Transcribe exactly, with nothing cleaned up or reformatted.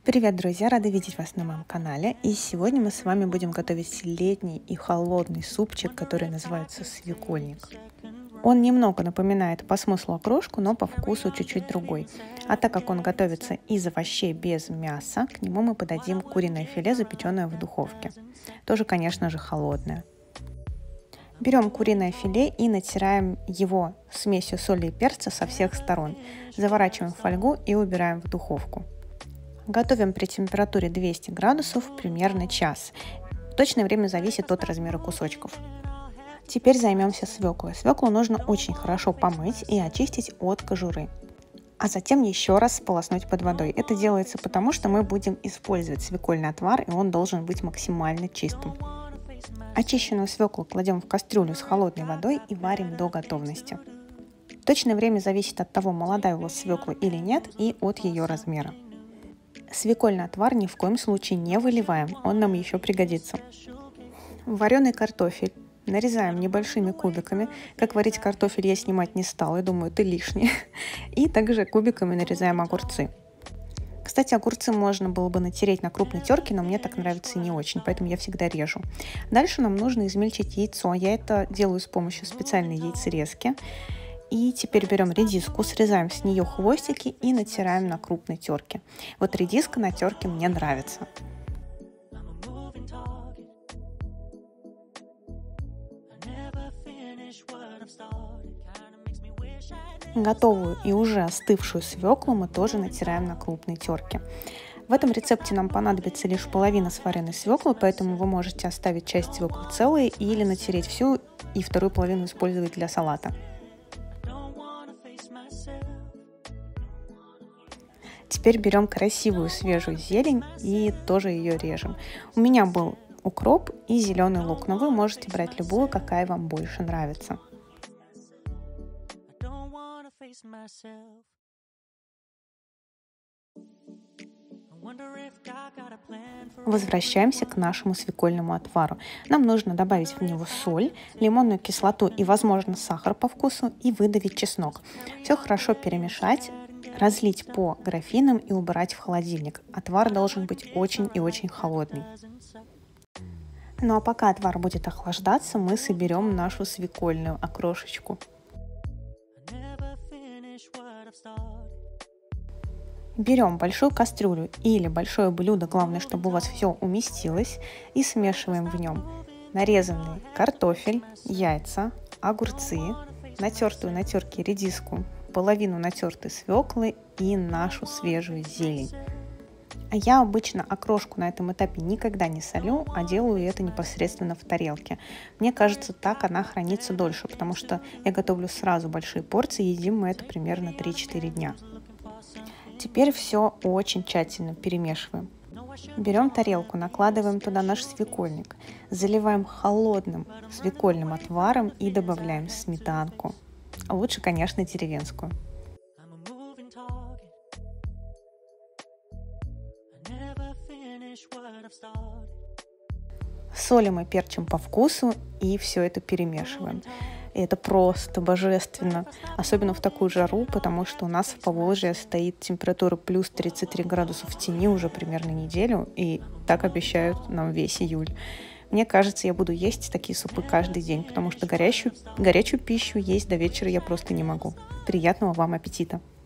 Привет, друзья! Рада видеть вас на моем канале. И сегодня мы с вами будем готовить летний и холодный супчик, который называется свекольник. Он немного напоминает по смыслу окрошку, но по вкусу чуть-чуть другой. А так как он готовится из овощей без мяса, к нему мы подадим куриное филе, запеченное в духовке. Тоже, конечно же, холодное. Берем куриное филе и натираем его смесью соли и перца со всех сторон. Заворачиваем в фольгу и убираем в духовку. Готовим при температуре двести градусов примерно час. Точное время зависит от размера кусочков. Теперь займемся свеклой. Свеклу нужно очень хорошо помыть и очистить от кожуры. А затем еще раз сполоснуть под водой. Это делается потому, что мы будем использовать свекольный отвар, и он должен быть максимально чистым. Очищенную свеклу кладем в кастрюлю с холодной водой и варим до готовности. Точное время зависит от того, молодая у вас свекла или нет, и от ее размера. Свекольный отвар ни в коем случае не выливаем, он нам еще пригодится. Вареный картофель нарезаем небольшими кубиками. Как варить картофель я снимать не стала, я думаю, это лишнее. И также кубиками нарезаем огурцы. Кстати, огурцы можно было бы натереть на крупной терке, но мне так нравится не очень, поэтому я всегда режу. Дальше нам нужно измельчить яйцо. Я это делаю с помощью специальной яйцерезки. И теперь берем редиску, срезаем с нее хвостики и натираем на крупной терке. Вот редиска на терке мне нравится. Готовую и уже остывшую свеклу мы тоже натираем на крупной терке. В этом рецепте нам понадобится лишь половина сваренной свеклы, поэтому вы можете оставить часть свеклы целой или натереть всю и вторую половину использовать для салата. Теперь берем красивую свежую зелень и тоже ее режем. У меня был укроп и зеленый лук, но вы можете брать любую, какая вам больше нравится. Возвращаемся к нашему свекольному отвару. Нам нужно добавить в него соль, лимонную кислоту и, возможно, сахар по вкусу и выдавить чеснок. Все хорошо перемешать, разлить по графинам и убрать в холодильник. Отвар должен быть очень и очень холодный. Ну а пока отвар будет охлаждаться, мы соберем нашу свекольную окрошечку. Берем большую кастрюлю или большое блюдо, главное, чтобы у вас все уместилось, и смешиваем в нем нарезанный картофель, яйца, огурцы, натертую на терке редиску, половину натертой свеклы и нашу свежую зелень. А я обычно окрошку на этом этапе никогда не солю, а делаю это непосредственно в тарелке. Мне кажется, так она хранится дольше, потому что я готовлю сразу большие порции, едим мы это примерно три-четыре дня. Теперь все очень тщательно перемешиваем. Берем тарелку, накладываем туда наш свекольник, заливаем холодным свекольным отваром и добавляем сметанку. А лучше, конечно, деревенскую. Солим и перчим по вкусу и все это перемешиваем. И это просто божественно, особенно в такую жару, потому что у нас в Поволжье стоит температура плюс тридцать три градуса в тени уже примерно неделю, и так обещают нам весь июль. Мне кажется, я буду есть такие супы каждый день, потому что горячую, горячую пищу есть до вечера я просто не могу. Приятного вам аппетита!